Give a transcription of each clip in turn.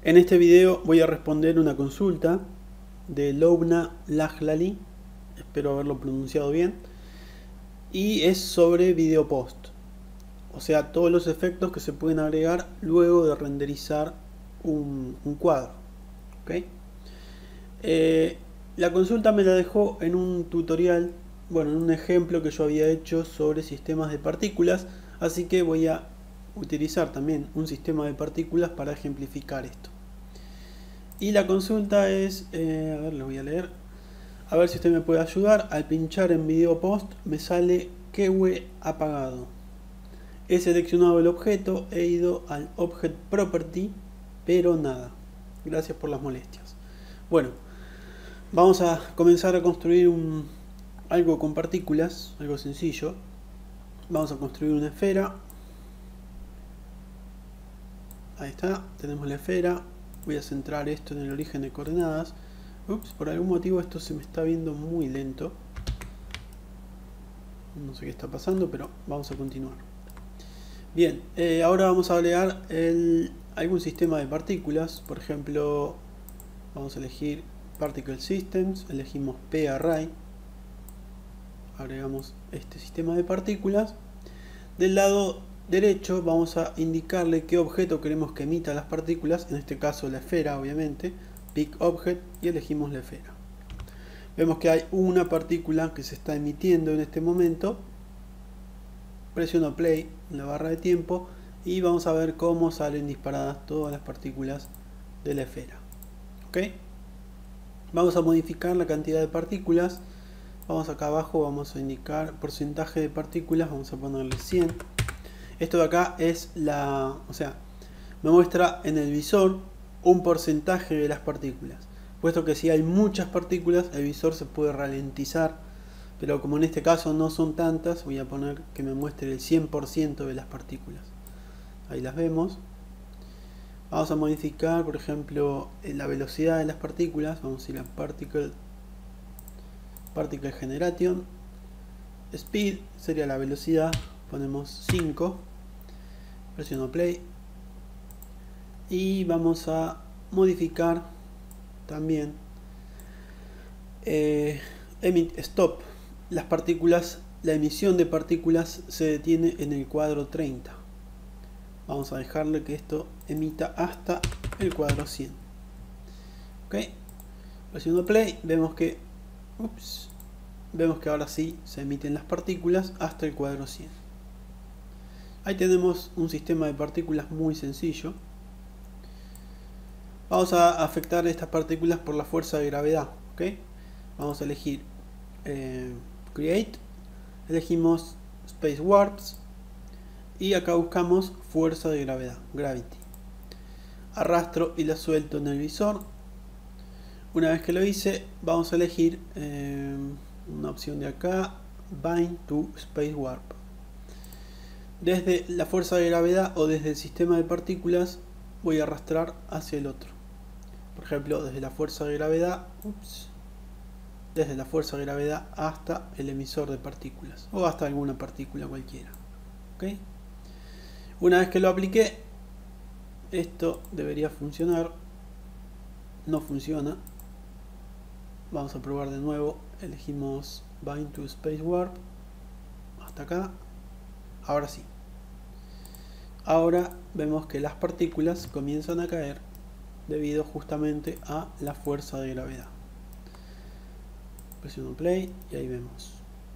En este video voy a responder una consulta de Loubna Lahlali, espero haberlo pronunciado bien, y es sobre video post, o sea, todos los efectos que se pueden agregar luego de renderizar un cuadro. ¿Okay? La consulta me la dejó en un tutorial, bueno, en un ejemplo que yo había hecho sobre sistemas de partículas, así que voy a utilizar también un sistema de partículas para ejemplificar esto. Y la consulta es, a ver, lo voy a leer, a ver si usted me puede ayudar. Al pinchar en video post me sale Keyway apagado. He seleccionado el objeto, he ido al Object Property, pero nada. Gracias por las molestias. Bueno, vamos a comenzar a construir algo con partículas, algo sencillo. Vamos a construir una esfera. Ahí está, tenemos la esfera. Voy a centrar esto en el origen de coordenadas. Ups, por algún motivo esto se me está viendo muy lento. No sé qué está pasando, pero vamos a continuar. Bien, ahora vamos a agregar algún sistema de partículas. Por ejemplo, vamos a elegir Particle Systems, elegimos P-Array. Agregamos este sistema de partículas. Del lado derecho vamos a indicarle qué objeto queremos que emita las partículas, en este caso la esfera, obviamente. Pick Object y elegimos la esfera. Vemos que hay una partícula que se está emitiendo en este momento. Presiono Play en la barra de tiempo y vamos a ver cómo salen disparadas todas las partículas de la esfera. ¿Ok? Vamos a modificar la cantidad de partículas. Vamos acá abajo, vamos a indicar porcentaje de partículas, vamos a ponerle 100. Esto de acá es o sea, me muestra en el visor un porcentaje de las partículas. Puesto que si hay muchas partículas, el visor se puede ralentizar, pero como en este caso no son tantas, voy a poner que me muestre el 100% de las partículas. Ahí las vemos. Vamos a modificar, por ejemplo, la velocidad de las partículas. Vamos a ir a Particle Generation. Speed sería la velocidad. Ponemos 5. Presiono Play. Y vamos a modificar también Emit Stop. Las partículas, la emisión de partículas se detiene en el cuadro 30. Vamos a dejarle que esto emita hasta el cuadro 100. Ok, presiono Play, vemos que ahora sí se emiten las partículas hasta el cuadro 100. Ahí tenemos un sistema de partículas muy sencillo. Vamos a afectar estas partículas por la fuerza de gravedad. ¿Okay? Vamos a elegir Create, elegimos Space Warps y acá buscamos fuerza de gravedad, Gravity. Arrastro y la suelto en el visor. Una vez que lo hice, vamos a elegir una opción de acá, Bind to Space Warp. Desde la fuerza de gravedad o desde el sistema de partículas voy a arrastrar hacia el otro. Por ejemplo, desde la fuerza de gravedad, desde la fuerza de gravedad hasta el emisor de partículas o hasta alguna partícula cualquiera. ¿Okay? Una vez que lo apliqué, esto debería funcionar. No funciona. Vamos a probar de nuevo. Elegimos Bind to Space Warp hasta acá. Ahora sí. Ahora vemos que las partículas comienzan a caer debido justamente a la fuerza de gravedad. Presiono Play y ahí vemos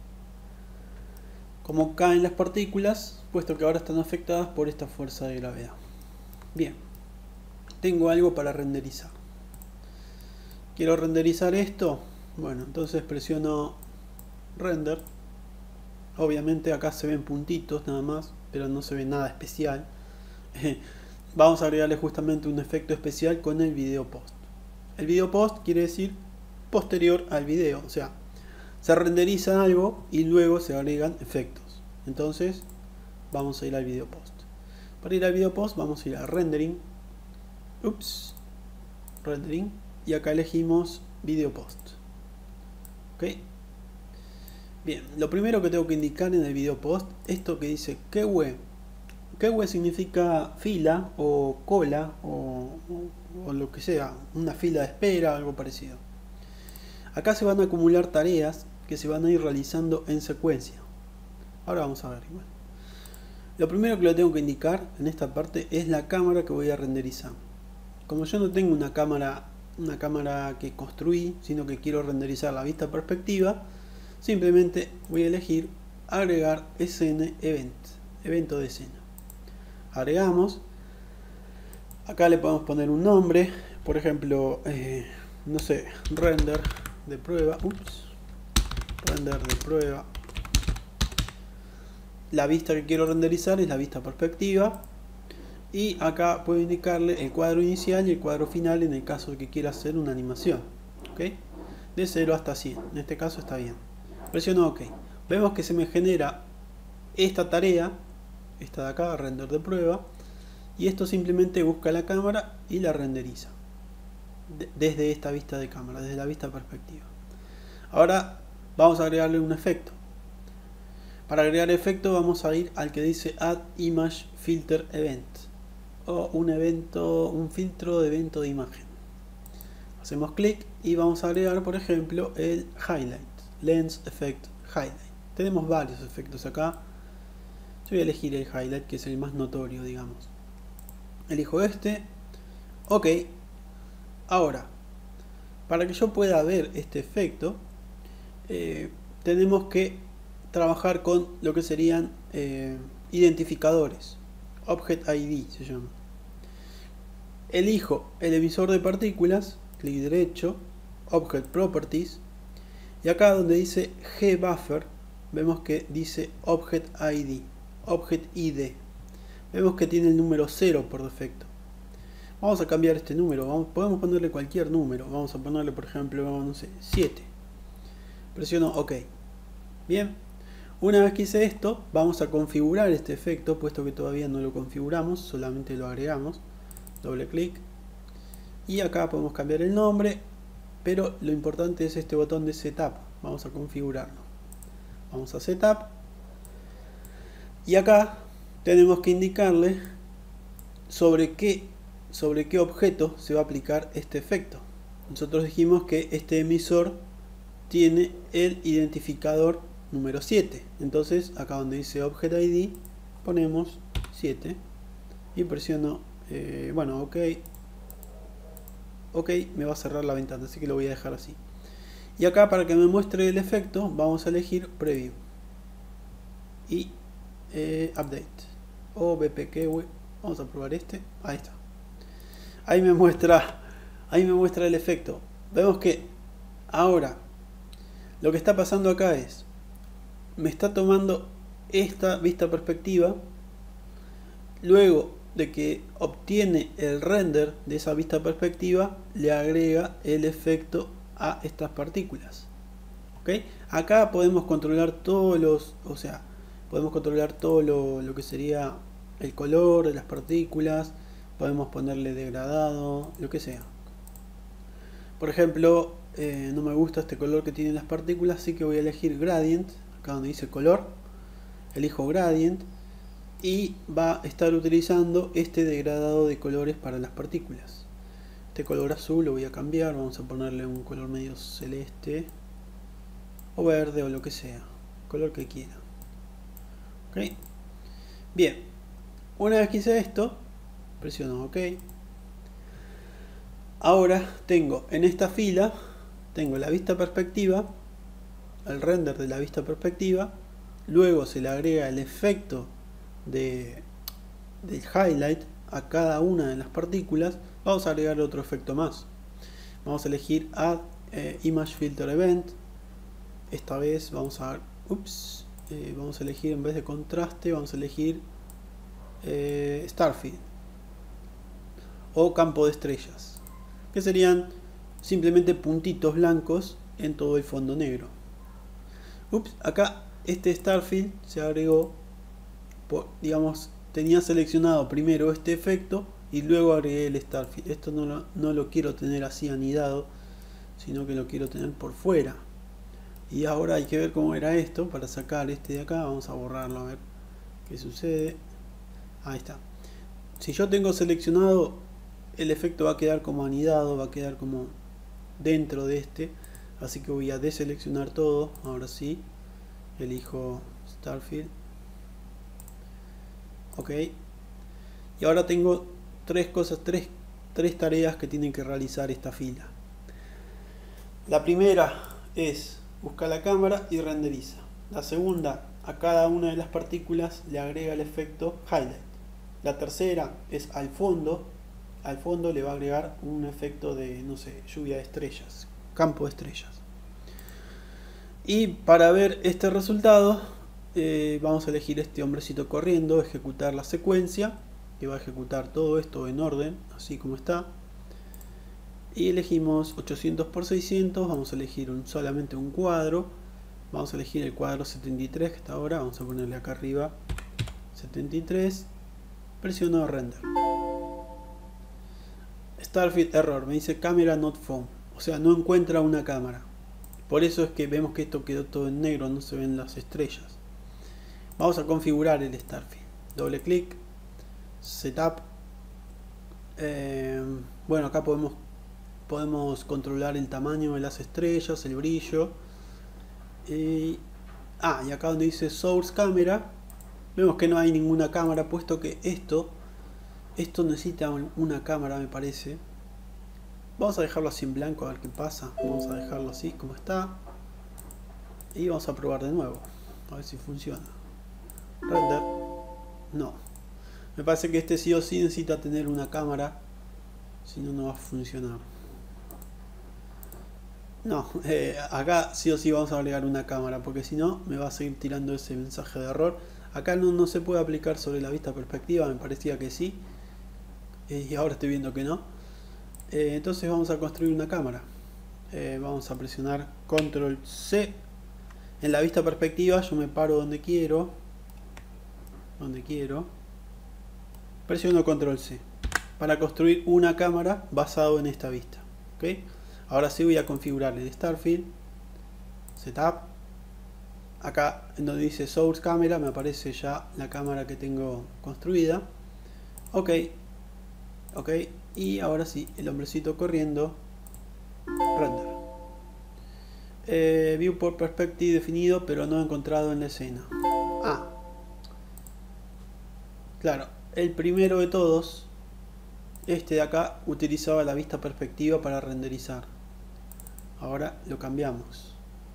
cómo caen las partículas, puesto que ahora están afectadas por esta fuerza de gravedad. Bien, tengo algo para renderizar. Quiero renderizar esto. Bueno, entonces presiono Render. Obviamente acá se ven puntitos nada más, pero no se ve nada especial. Vamos a agregarle justamente un efecto especial con el video post. El video post quiere decir posterior al video, o sea, se renderiza algo y luego se agregan efectos. Entonces vamos a ir al video post. Para ir al video post vamos a ir a Rendering. Rendering. Y acá elegimos video post. Ok. Bien, lo primero que tengo que indicar en el video post, esto que dice Keyway. Keyway significa fila o cola o o lo que sea, una fila de espera, algo parecido. Acá se van a acumular tareas que se van a ir realizando en secuencia. Ahora vamos a ver igual. Lo primero que le tengo que indicar en esta parte es la cámara que voy a renderizar. Como yo no tengo una cámara que construí, sino que quiero renderizar la vista perspectiva, simplemente voy a elegir agregar SN Event, evento de escena. Agregamos. Acá le podemos poner un nombre, por ejemplo, no sé, render de prueba. Render de prueba. La vista que quiero renderizar es la vista perspectiva. Y acá puedo indicarle el cuadro inicial y el cuadro final en el caso de que quiera hacer una animación. ¿Okay? De 0 hasta 100. En este caso está bien. Presiono OK. Vemos que se me genera esta tarea, esta de acá, render de prueba. Y esto simplemente busca la cámara y la renderiza. Desde esta vista de cámara, desde la vista perspectiva. Ahora vamos a agregarle un efecto. Para agregar efecto vamos a ir al que dice Add Image Filter Event. O un filtro de evento de imagen. Hacemos clic y vamos a agregar, por ejemplo, el Highlight. Lens Effect Highlight. Tenemos varios efectos acá. Yo voy a elegir el Highlight, que es el más notorio, digamos. Elijo este. OK. Ahora, para que yo pueda ver este efecto, tenemos que trabajar con lo que serían identificadores. Object ID se llama. Elijo el emisor de partículas, clic derecho, Object Properties, y acá donde dice GBuffer, vemos que dice Object ID, Object ID. Vemos que tiene el número 0 por defecto. Vamos a cambiar este número, podemos ponerle cualquier número, vamos a ponerle por ejemplo, no sé, 7. Presiono OK. Bien. Una vez que hice esto, vamos a configurar este efecto, puesto que todavía no lo configuramos, solamente lo agregamos. Doble clic. Y acá podemos cambiar el nombre, pero lo importante es este botón de Setup. Vamos a configurarlo. Vamos a Setup. Y acá tenemos que indicarle sobre qué objeto se va a aplicar este efecto. Nosotros dijimos que este emisor tiene el identificador número 7. Entonces acá donde dice Object ID ponemos 7 y presiono bueno, OK. OK, me va a cerrar la ventana, así que lo voy a dejar así. Y acá, para que me muestre el efecto, vamos a elegir Preview y Update o BPK. Vamos a probar este. Ahí está. Ahí me muestra el efecto. Vemos que ahora lo que está pasando acá es, me está tomando esta vista perspectiva, luego de que obtiene el render de esa vista perspectiva, le agrega el efecto a estas partículas. ¿Okay? Acá podemos controlar todos podemos controlar todo lo que sería el color de las partículas, podemos ponerle degradado, lo que sea. Por ejemplo, no me gusta este color que tienen las partículas, así que voy a elegir Gradient, acá donde dice color, elijo Gradient y va a estar utilizando este degradado de colores para las partículas. Este color azul lo voy a cambiar, vamos a ponerle un color medio celeste o verde o lo que sea, color que quiera. ¿Okay? Bien, una vez que hice esto, presiono OK. Ahora tengo en esta fila, tengo la vista perspectiva, el render de la vista perspectiva, luego se le agrega el efecto del highlight a cada una de las partículas. Vamos a agregar otro efecto más. Vamos a elegir Add Image Filter Event. Esta vez vamos a vamos a elegir, en vez de contraste, vamos a elegir Starfield o campo de estrellas, que serían simplemente puntitos blancos en todo el fondo negro. Acá este Starfield se agregó, digamos, tenía seleccionado primero este efecto y luego agregué el Starfield. Esto no lo quiero tener así anidado, sino que lo quiero tener por fuera. Y ahora hay que ver cómo era esto. Para sacar este de acá, vamos a borrarlo a ver qué sucede. Ahí está. Si yo tengo seleccionado el efecto va a quedar como anidado, va a quedar como dentro de este, así que voy a deseleccionar todo. Ahora sí, elijo Starfield, ok, y ahora tengo tres tareas que tienen que realizar esta fila. La primera es buscar la cámara y renderiza. La segunda, a cada una de las partículas le agrega el efecto highlight. La tercera es al fondo le va a agregar un efecto de, no sé, lluvia de estrellas, campo de estrellas. Y para ver este resultado, vamos a elegir este hombrecito corriendo, ejecutar la secuencia, que va a ejecutar todo esto en orden, así como está. Y elegimos 800 por 600, vamos a elegir solamente un cuadro. Vamos a elegir el cuadro 73 que está ahora, vamos a ponerle acá arriba 73, presiono render. Starfield error, me dice camera not found, o sea, no encuentra una cámara. Por eso es que vemos que esto quedó todo en negro, no se ven las estrellas. Vamos a configurar el Starfield. Doble clic, setup. Bueno, acá podemos controlar el tamaño de las estrellas, el brillo. Y acá donde dice source camera, vemos que no hay ninguna cámara, puesto que esto necesita una cámara, me parece. Vamos a dejarlo así en blanco a ver qué pasa. Vamos a dejarlo así como está. Y vamos a probar de nuevo. A ver si funciona. Render. No. Me parece que este sí o sí necesita tener una cámara. Si no, no va a funcionar. No. Acá sí o sí vamos a agregar una cámara. Porque si no, me va a seguir tirando ese mensaje de error. Acá no se puede aplicar sobre la vista perspectiva. Me parecía que sí. Y ahora estoy viendo que no. Entonces vamos a construir una cámara. Vamos a presionar control C. En la vista perspectiva yo me paro donde quiero. Presiono control C para construir una cámara basado en esta vista. ¿Okay? Ahora sí voy a configurar el Starfield. Setup. Acá en donde dice source camera me aparece ya la cámara que tengo construida. Ok. Y ahora sí, el hombrecito corriendo. Render. Viewport perspective definido, pero no encontrado en la escena. Claro, el primero de todos, este de acá, utilizaba la vista perspectiva para renderizar. Ahora lo cambiamos.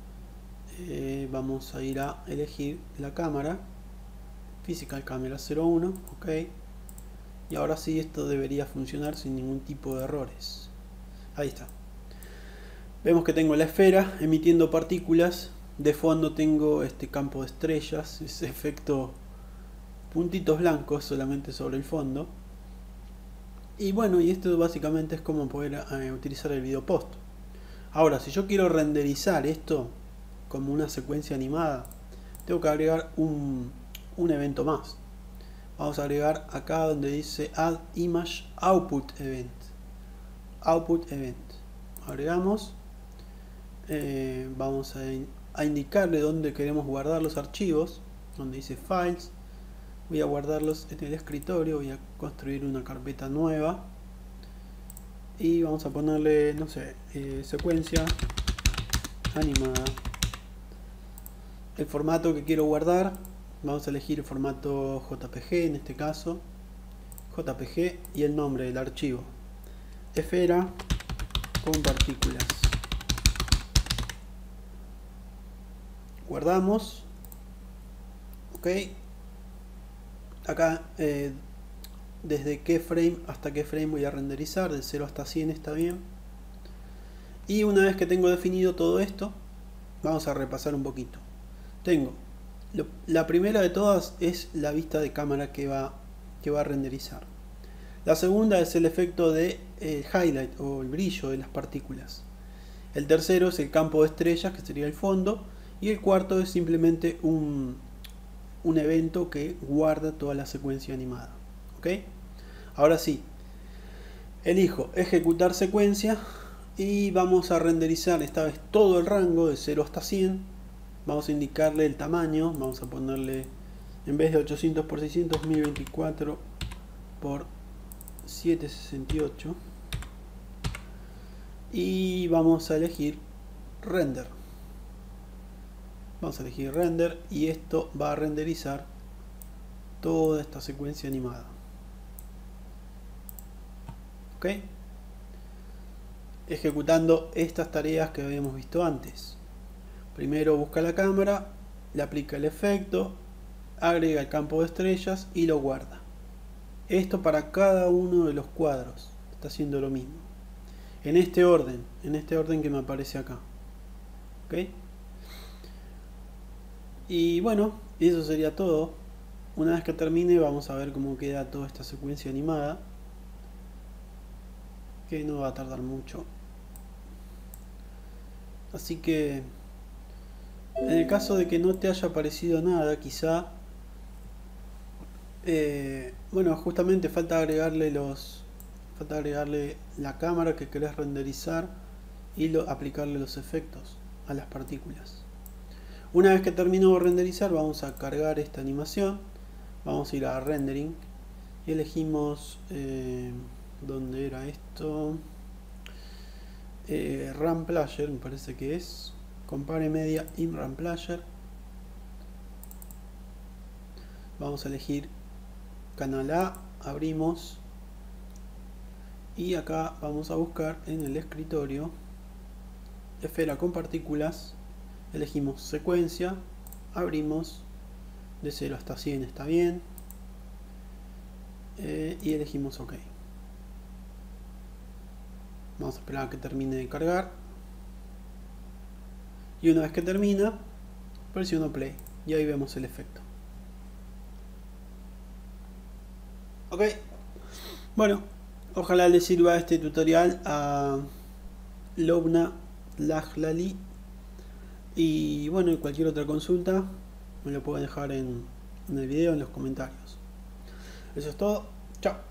Vamos a ir a elegir la cámara. Physical Camera 01. Ok. Y ahora sí, esto debería funcionar sin ningún tipo de errores. Ahí está. Vemos que tengo la esfera emitiendo partículas. De fondo tengo este campo de estrellas, ese efecto puntitos blancos solamente sobre el fondo. Y bueno, y esto básicamente es como poder utilizar el video post. Ahora, si yo quiero renderizar esto como una secuencia animada, tengo que agregar un evento más. Vamos a agregar acá donde dice Add Image Output Event. Output Event. Agregamos. Vamos a indicarle dónde queremos guardar los archivos. Donde dice Files. Voy a guardarlos en el escritorio. Voy a construir una carpeta nueva. Y vamos a ponerle, no sé, secuencia animada. El formato que quiero guardar. Vamos a elegir el formato JPG en este caso. JPG y el nombre del archivo. Esfera con partículas. Guardamos. Ok. Acá desde qué frame hasta qué frame voy a renderizar. De 0 hasta 100 está bien. Y una vez que tengo definido todo esto, vamos a repasar un poquito. Tengo la primera de todas es la vista de cámara que va a renderizar. La segunda es el efecto de highlight o el brillo de las partículas. El tercero es el campo de estrellas, que sería el fondo. Y el cuarto es simplemente un evento que guarda toda la secuencia animada. ¿Ok? Ahora sí, elijo ejecutar secuencia y vamos a renderizar esta vez todo el rango de 0 hasta 100. Vamos a indicarle el tamaño, vamos a ponerle, en vez de 800 por 600, 1024 por 768 y vamos a elegir render. Vamos a elegir render y esto va a renderizar toda esta secuencia animada. Ok, ejecutando estas tareas que habíamos visto antes. Primero busca la cámara, le aplica el efecto, agrega el campo de estrellas y lo guarda. Esto para cada uno de los cuadros está haciendo lo mismo en este orden que me aparece acá. ¿Ok? Y bueno, eso sería todo. Una vez que termine vamos a ver cómo queda toda esta secuencia animada, que no va a tardar mucho. Así que en el caso de que no te haya aparecido nada, quizá bueno, justamente falta agregarle la cámara que querés renderizar y aplicarle los efectos a las partículas. Una vez que terminó de renderizar, vamos a cargar esta animación, vamos a ir a rendering y elegimos ¿dónde era esto? RAM Player, me parece que es Compare Media in RAM Player. Vamos a elegir canal A, abrimos y acá vamos a buscar en el escritorio esfera con partículas, elegimos secuencia, abrimos de 0 hasta 100 está bien y elegimos OK. Vamos a esperar a que termine de cargar y una vez que termina presiono play y ahí vemos el efecto. Ok, bueno, ojalá les sirva este tutorial a Lobna Lajlali y bueno, cualquier otra consulta me lo pueden dejar en el video, en los comentarios. Eso es todo, chao.